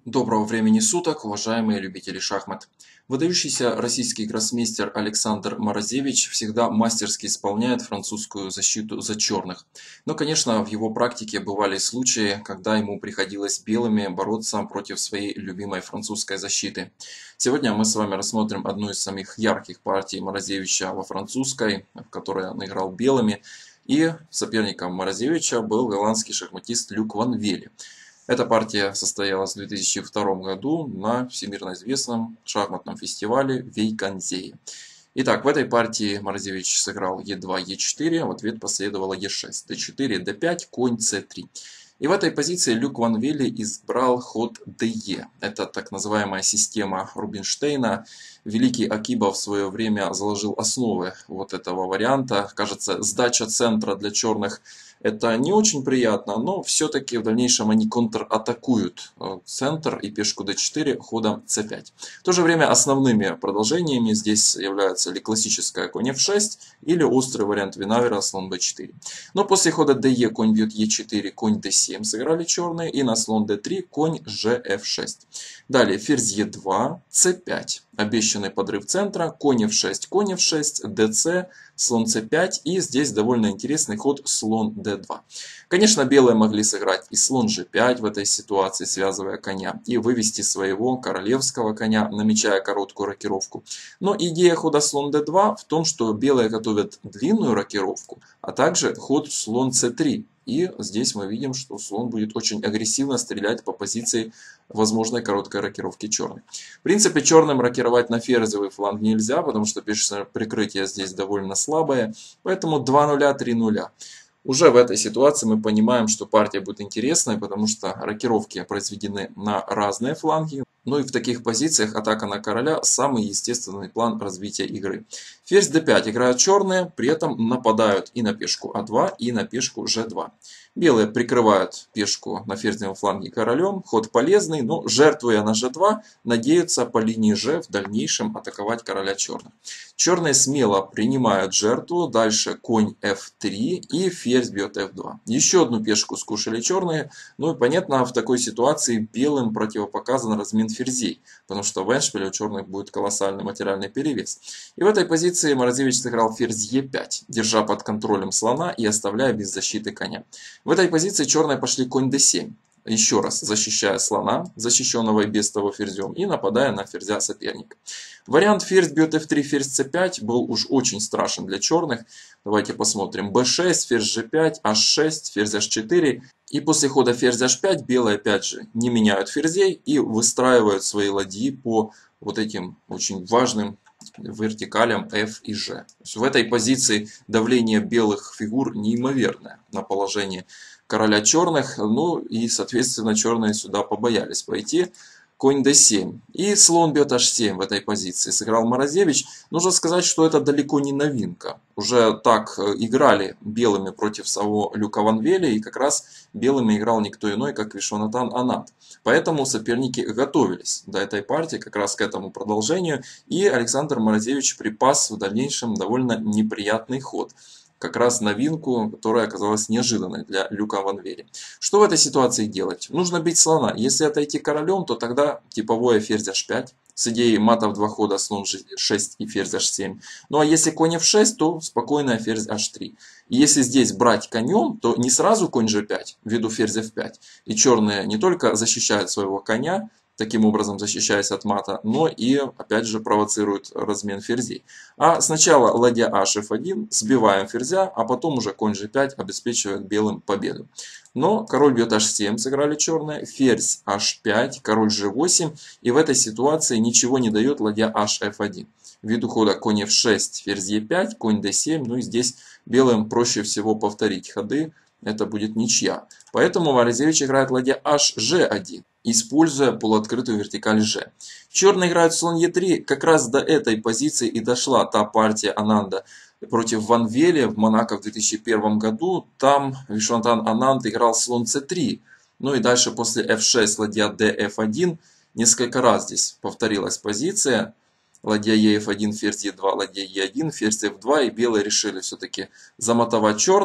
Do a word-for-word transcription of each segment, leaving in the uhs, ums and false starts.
Доброго времени суток, уважаемые любители шахмат. Выдающийся российский гроссмейстер Александр Морозевич всегда мастерски исполняет французскую защиту за черных. Но, конечно, в его практике бывали случаи, когда ему приходилось белыми бороться против своей любимой французской защиты. Сегодня мы с вами рассмотрим одну из самых ярких партий Морозевича во французской, в которой он играл белыми. И соперником Морозевича был голландский шахматист Люк ван Веле. Эта партия состоялась в две тысячи втором году на всемирно известном шахматном фестивале Вейканзее. Итак, в этой партии Морозевич сыграл е два, е четыре, в ответ последовало е шесть, дэ четыре, дэ пять, конь цэ три. И в этой позиции Люк ван Веле избрал ход дэ. Это так называемая система Рубинштейна. Великий Акиба в свое время заложил основы вот этого варианта. Кажется, сдача центра для черных — это не очень приятно, но все-таки в дальнейшем они контратакуют центр и пешку дэ четыре ходом цэ пять. В то же время основными продолжениями здесь являются или классическая конь эф шесть, или острый вариант Винавера слон бэ четыре. Но после хода дэ конь бьет е четыре, конь дэ семь сыграли черные, и на слон дэ три конь же эф шесть. Далее ферзь е два, цэ пять. Обещанный подрыв центра, конь эф шесть, конь эф шесть, дц, слон цэ пять, и здесь довольно интересный ход слон дэ два. Конечно, белые могли сыграть и слон же пять в этой ситуации, связывая коня, и вывести своего королевского коня, намечая короткую рокировку. Но идея хода слон дэ два в том, что белые готовят длинную рокировку, а также ход слон цэ три. И здесь мы видим, что слон будет очень агрессивно стрелять по позиции возможной короткой рокировки черных. В принципе, черным рокировать на ферзевый фланг нельзя, потому что пешее прикрытие здесь довольно слабое. Поэтому два нуля, три нуля. Уже в этой ситуации мы понимаем, что партия будет интересной, потому что рокировки произведены на разные фланги. Ну и в таких позициях атака на короля — самый естественный план развития игры. Ферзь дэ пять играют черные, при этом нападают и на пешку а два, и на пешку же два. Белые прикрывают пешку на ферзевом фланге королем, ход полезный, но жертвуя на же два, надеются по линии же в дальнейшем атаковать короля черных. Черные смело принимают жертву, дальше конь эф три и ферзь бьет эф два. Еще одну пешку скушали черные, ну и понятно, в такой ситуации белым противопоказан размен ферзей, потому что в эндшпиле у черных будет колоссальный материальный перевес. И в этой позиции Морозевич сыграл ферзь е пять, держа под контролем слона и оставляя без защиты коня. В этой позиции черные пошли конь дэ семь, еще раз защищая слона, защищенного и без того ферзем, и нападая на ферзя соперника. Вариант ферзь бьет эф три, ферзь цэ пять был уж очень страшен для черных. Давайте посмотрим. бэ шесть, ферзь же пять, аш шесть, ферзь аш четыре. И после хода ферзь аш пять белые опять же не меняют ферзей и выстраивают свои ладьи по вот этим очень важным вертикалям F и G. В этой позиции давление белых фигур неимоверное на положение короля черных. Ну и соответственно черные сюда побоялись пойти. Конь дэ семь. И слон бьет аш семь в этой позиции сыграл Морозевич. Нужно сказать, что это далеко не новинка. Уже так играли белыми против самого Люка ван Веле, и как раз белыми играл никто иной, как Вишванатан Ананд. Поэтому соперники готовились до этой партии, как раз к этому продолжению, и Александр Морозевич припас в дальнейшем довольно неприятный ход. Как раз новинку, которая оказалась неожиданной для Люка ван Веле. Что в этой ситуации делать? Нужно бить слона. Если отойти королем, то тогда типовое ферзь аш пять. С идеей мата в два хода слон же шесть и ферзь аш семь. Ну а если конь эф шесть, то спокойная ферзь аш три. И если здесь брать конем, то не сразу конь же пять, ввиду ферзь эф пять. И черные не только защищают своего коня, таким образом защищаясь от мата, но и опять же провоцируют размен ферзей. А сначала ладья аш эф один, сбиваем ферзя, а потом уже конь же пять обеспечивает белым победу. Но король бьет аш семь, сыграли черные, ферзь аш пять, король же восемь, и в этой ситуации ничего не дает ладья аш эф один. Ввиду хода конь эф шесть, ферзь е пять, конь дэ семь, ну и здесь белым проще всего повторить ходы, это будет ничья. Поэтому Морозевич играет ладья аш же один, используя полуоткрытую вертикаль же. Черные играют слон е три, как раз до этой позиции и дошла та партия Ананда против ван Веле в Монако в две тысячи первом году. Там Вишванатан Ананд играл слон цэ три. Ну и дальше после эф шесть ладья дэ эф один. Несколько раз здесь повторилась позиция. Ладья е эф один, ферзь е два, ладья е один, ферзь эф два. И белые решили все-таки замотовать черных.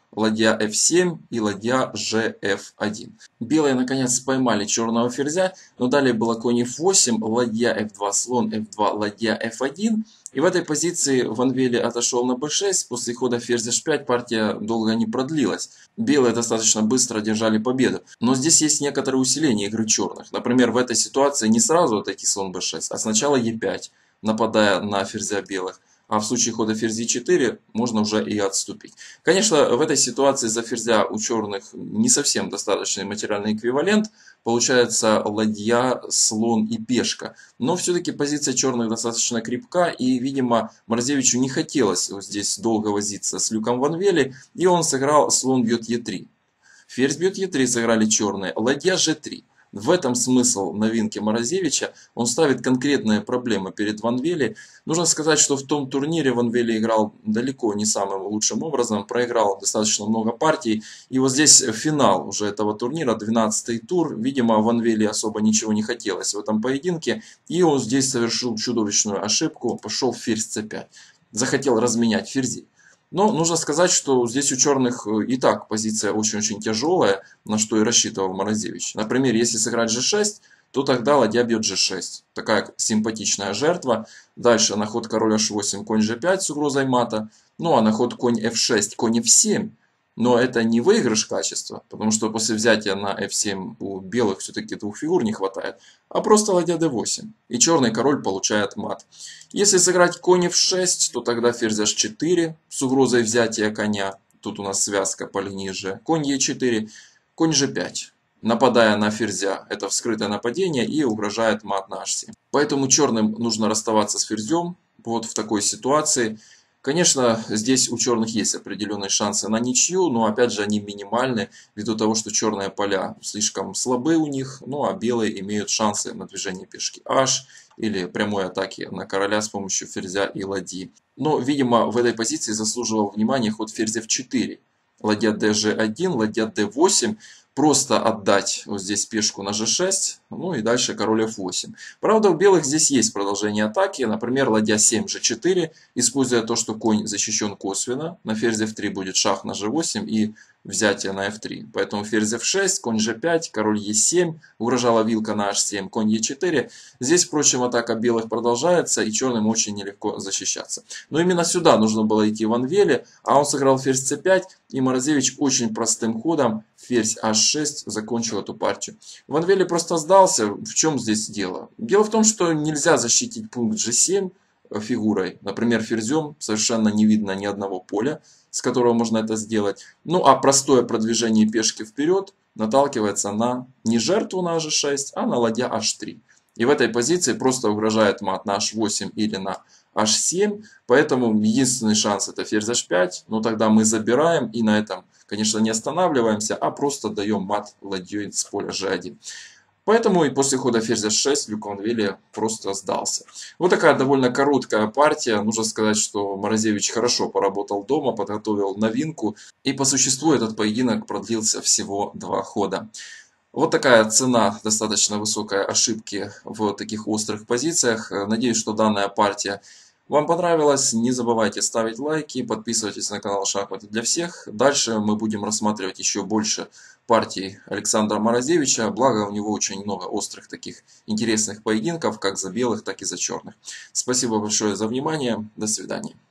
ладья эф семь и ладья же эф один. Белые наконец поймали черного ферзя, но далее было конь эф восемь, ладья эф два, слон эф два, ладья эф один. И в этой позиции Ван Велли отошел на бэ шесть. После хода ферзь эйч пять партия долго не продлилась. Белые достаточно быстро одержали победу. Но здесь есть некоторое усиление игры черных. Например, в этой ситуации не сразу отойти слон бэ шесть, а сначала е пять, нападая на ферзя белых. А в случае хода ферзь е четыре можно уже и отступить. Конечно, в этой ситуации за ферзя у черных не совсем достаточный материальный эквивалент. Получается ладья, слон и пешка. Но все-таки позиция черных достаточно крепка. И, видимо, Марзевичу не хотелось вот здесь долго возиться с Люком Ван Велли. И он сыграл слон бьет е три. Ферзь бьет е три сыграли черные. Ладья же три. В этом смысл новинки Марзевича. Он ставит конкретные проблемы перед Ван Велли. Нужно сказать, что в том турнире Ван Велли играл далеко не самым лучшим образом. Проиграл достаточно много партий. И вот здесь финал уже этого турнира, двенадцатый тур. Видимо, Ван Велли особо ничего не хотелось в этом поединке. И он здесь совершил чудовищную ошибку. Пошел ферзь цэ пять. Захотел разменять ферзей. Но нужно сказать, что здесь у черных и так позиция очень-очень тяжелая, на что и рассчитывал Марзевич. Например, если сыграть же шесть, то тогда ладья бьет же шесть. Такая симпатичная жертва. Дальше на ход король аш восемь, конь же пять с угрозой мата. Ну а на ход конь эф шесть, конь эф семь. Но это не выигрыш качества, потому что после взятия на эф семь у белых все-таки двух фигур не хватает, а просто ладья дэ восемь. И черный король получает мат. Если сыграть конь эф шесть, то тогда ферзь аш четыре с угрозой взятия коня. Тут у нас связка по линии же. Конь е четыре, конь же пять. Нападая на ферзя, это вскрытое нападение и угрожает мат на аш семь. Поэтому черным нужно расставаться с ферзем вот в такой ситуации. Конечно, здесь у черных есть определенные шансы на ничью, но опять же они минимальны, ввиду того, что черные поля слишком слабы у них, ну а белые имеют шансы на движение пешки H или прямой атаки на короля с помощью ферзя и ладьи. Но, видимо, в этой позиции заслуживал внимания ход ферзь эф четыре, ладья дэ же один, ладья дэ восемь. Просто отдать вот здесь пешку на же шесть, ну и дальше король эф восемь. Правда, у белых здесь есть продолжение атаки, например, ладья семь же четыре, используя то, что конь защищен косвенно, на ферзь эф три будет шах на же восемь и взятие на эф три. Поэтому ферзь эф шесть, конь же пять, король е семь, угрожала вилка на аш семь, конь е четыре. Здесь, впрочем, атака белых продолжается, и черным очень нелегко защищаться. Но именно сюда нужно было идти Ван Велли, а он сыграл ферзь цэ пять, и Марзевич очень простым ходом ферзь аш шесть закончил эту партию. Ван Велли просто сдался. В чем здесь дело? Дело в том, что нельзя защитить пункт же семь фигурой, например, ферзем, совершенно не видно ни одного поля, с которого можно это сделать. Ну а простое продвижение пешки вперед наталкивается на не жертву на же шесть, а на ладья аш три. И в этой позиции просто угрожает мат на аш восемь или на аш семь. Поэтому единственный шанс это ферзь аш пять. Но тогда мы забираем и на этом, конечно, не останавливаемся, а просто даем мат ладьей с поля же один. Поэтому и после хода ферзь аш шесть Люк Ван Велли просто сдался. Вот такая довольно короткая партия. Нужно сказать, что Марзевич хорошо поработал дома, подготовил новинку. И по существу этот поединок продлился всего два хода. Вот такая цена достаточно высокой ошибки в таких острых позициях. Надеюсь, что данная партия вам понравилась. Не забывайте ставить лайки, подписывайтесь на канал Шахматы для всех. Дальше мы будем рассматривать еще больше партий Александра Марзевича. Благо у него очень много острых таких интересных поединков, как за белых, так и за черных. Спасибо большое за внимание. До свидания.